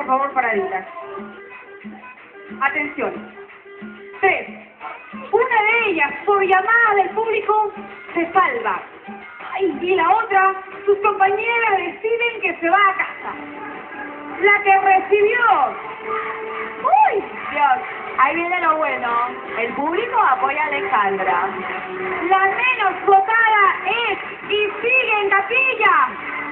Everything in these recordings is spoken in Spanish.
favor, paraditas. Atención. 3. Una de ellas, por llamada del público, se salva. Y la otra, sus compañeras deciden que se va a casa. La que recibió. ¡Uy! Dios, ahí viene lo bueno. El público apoya a Alejandra. La menos votada es y sigue en capilla.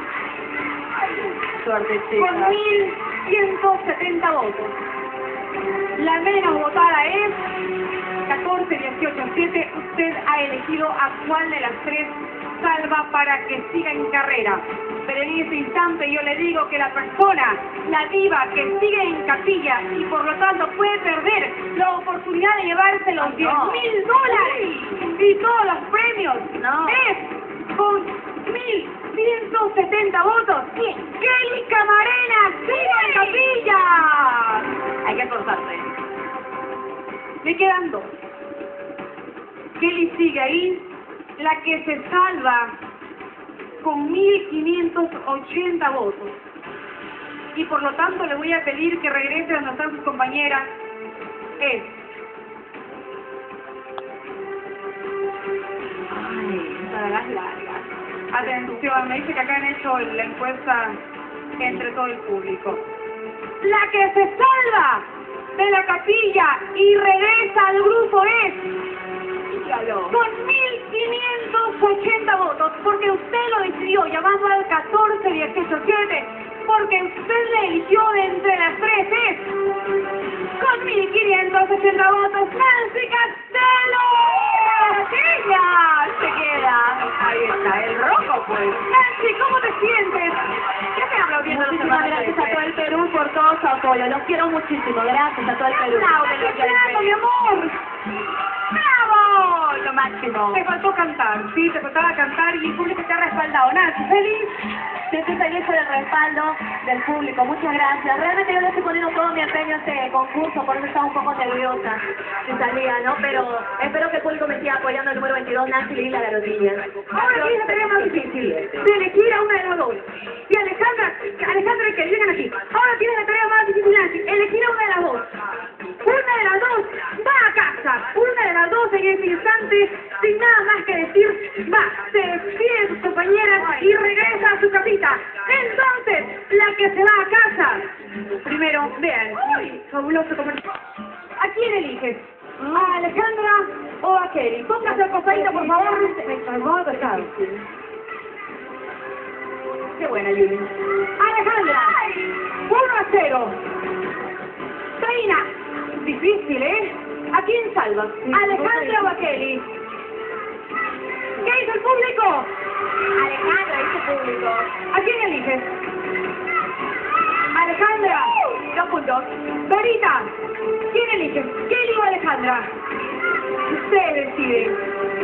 Suerte, Con chicas. 1.170 votos. La menos votada es 14-18-7. Usted ha elegido a cuál de las tres salva para que siga en carrera. Pero en ese instante yo le digo que la persona, la diva que sigue en capilla y por lo tanto puede perder la oportunidad de llevarse los $10.000 y todos los premios es con 1.170 votos. Kelly Camarena sigue en capilla. Hay que esforzarse. Le quedan 2. Kelly sigue ahí. La que se salva con 1.580 votos. Y por lo tanto le voy a pedir que regrese a donde están sus compañeras. Es... Ay, para las largas. Atención, me dice que acá han hecho la encuesta entre todo el público. La que se salva de la capilla y regresa al grupo es... con 1.580 votos, porque usted lo decidió, llamando al 14-18-7, porque usted le eligió de entre las tres, es con 1.580 votos, Nancy Castelo. ¡Ella se queda! Ahí está, el rojo, pues. Nancy, ¿cómo te sientes? ¿Qué te aplaudiendo? Muchísimas gracias a todo el Perú por todo su apoyo. Los quiero muchísimo. Gracias a todo el Perú. ¡Bravo, mi amor! ¡Bravo! Lo máximo. Te faltó cantar, sí, te faltaba cantar y el público te ha respaldado. Nancy, ¿feliz? Estoy feliz por el respaldo del público. Muchas gracias. Realmente yo le estoy poniendo todo mi empeño a este concurso, por eso estaba un poco nerviosa si salía, ¿no? Pero espero que el público me siga apoyando. El número 22, Nancy Lila Garodilla. Ahora tienes la tarea más difícil, de elegir a una de las dos. Y Alejandra, que vengan aquí. Ahora tienes la tarea más difícil, Nancy, elegir a una de las dos. Una de las dos va a casa. Una de las dos en ese instante, sin nada más que decir, va, se despide de sus compañeras y regresa a su casita. Entonces, la que se va a casa. Primero, vean, fabuloso comercial. ¿A quién eliges? ¿A Alejandra o a Kelly? Póngase el pasadito, por favor. Me salvó el pescado. Qué buena, Yuli. Alejandra, 1-0. Taina, difícil, ¿eh? ¿A quién salvas? ¿A Alejandra o a Kelly? ¿Qué dice el público? Alejandra, dice el público. ¿A quién eliges? Alejandra. 2 puntos. Dorita, ¿quién elige? ¿Kelly o Alejandra? Ustedes deciden.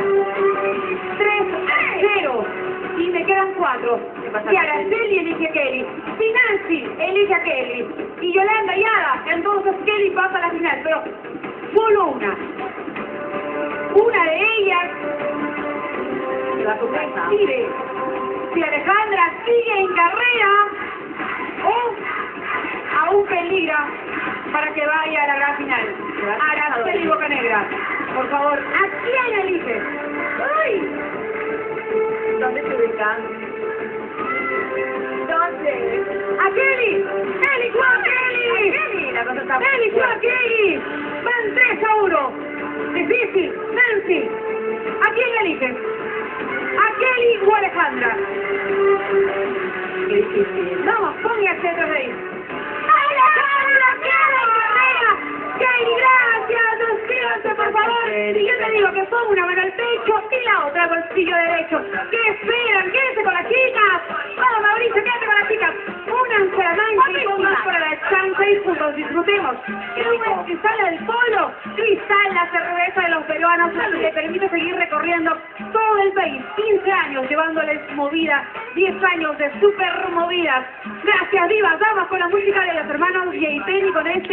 3-0. Y me quedan 4. Si Araceli elige a Kelly, si Nancy elige a Kelly, y Yolanda y Ada, entonces Kelly pasa a la final. Pero solo una. Una de ellas decide si Alejandra sigue en carrera o aún peligra para que vaya a la gran final. Araceli Bocanegra, por favor, ¿a quién eliges? ¡Ay! ¿Dónde se ubican? ¿Dónde? ¡A Kelly! ¡Kelly, tú a Kelly! Kelly, la cosa está ¡Kelly, tú a Kelly! ¡Van 3-1! Difícil, Nancy. ¿A quién eliges? ¿A Kelly o a Alejandra? Qué difícil. Vamos, póngase detrás de ahí. ¡Alejandra, queda en carrera! ¡Kelly, gracias! Despídanse, por favor. Y yo te digo que pongo una mano al pecho y la otra al bolsillo derecho. ¿Qué esperan? Quédense con las chicas. Vamos, Mauricio, quédate con las chicas. Únanse a la mancha y pongan para la chanza y juntos disfrutemos. El cristal del polo, Cristal, la cerveza de los peruanos, le permite seguir recorriendo todo el país. 15 años llevándoles movida, 10 años de super movidas. Gracias, divas. Vamos con la música de los hermanos Yeipeni con este